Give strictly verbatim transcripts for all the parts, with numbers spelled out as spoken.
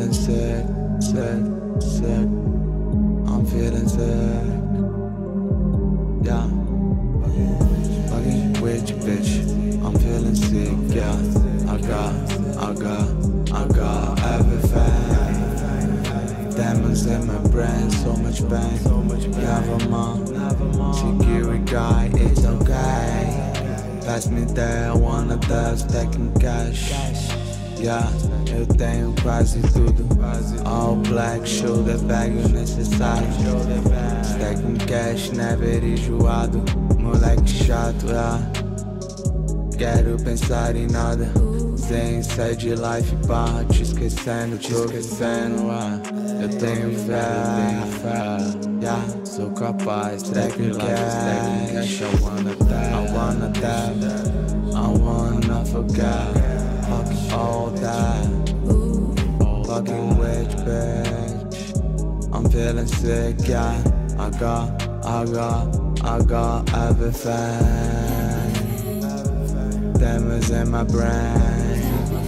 feeling sick, sick, sick. I'm feeling sick. Yeah. Fucking with you, bitch. I'm feeling sick, yeah. I got, I got, I got everything. Demons in my brain, so much pain. Never mind, security guy, it's okay. Pass me there, wanna dance, stacking cash. Yeah, eu tenho quase tudo. All black, shoulder bag, o necessário. Stacking cash, never enjoado. Moleque chato, yeah. Quero pensar em nada. Sem side life, barra, te esquecendo, te esquecendo, ah. Eu tenho fé, eu tenho fé, yeah. Sou capaz, stacking cash. I wanna die, I wanna die, I wanna forget. Fuck all that, fucking witch bitch. I'm feeling sick, yeah. I got, I got, I got everything. Demons in my brain,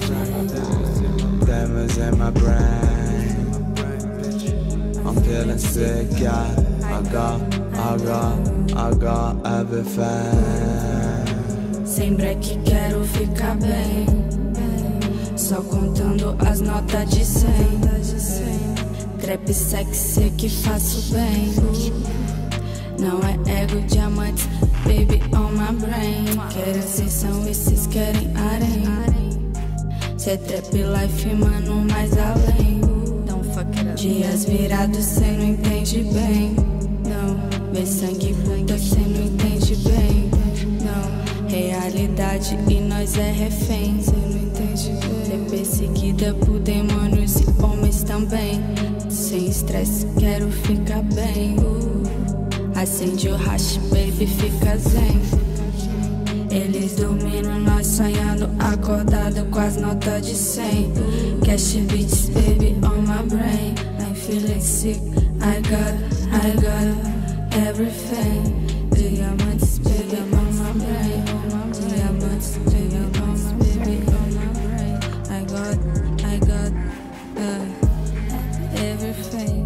demons in my brain. I'm feeling sick, yeah. I got, I got, I got everything. Sempre que quero ficar bem, só contando as notas de cem. Trap sexy que faço bem. Não é ego, diamantes, baby on my brain. Querem ascensão e cês querem harém. Cê trap life, mano, mais além. Dias virados, cê não entende bem. Não, vê sangue puta, cê não entende bem. Não, realidade e nós é refém. Cê não entende bem. Cê perseguida por demônios e homens também. Sem estresse, quero ficar bem. Acende o hash, baby, fica zen. Eles dormindo, nós sonhando, acordado com as notas de cem. Cash beats, baby, on my brain. I'm feeling sick, I got, I got everything. Diamonds, baby, on my brain. Diamonds, baby, on my baby, on my brain. I got, I got uh, everything.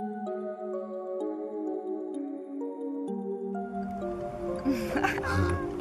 Ha ha ha.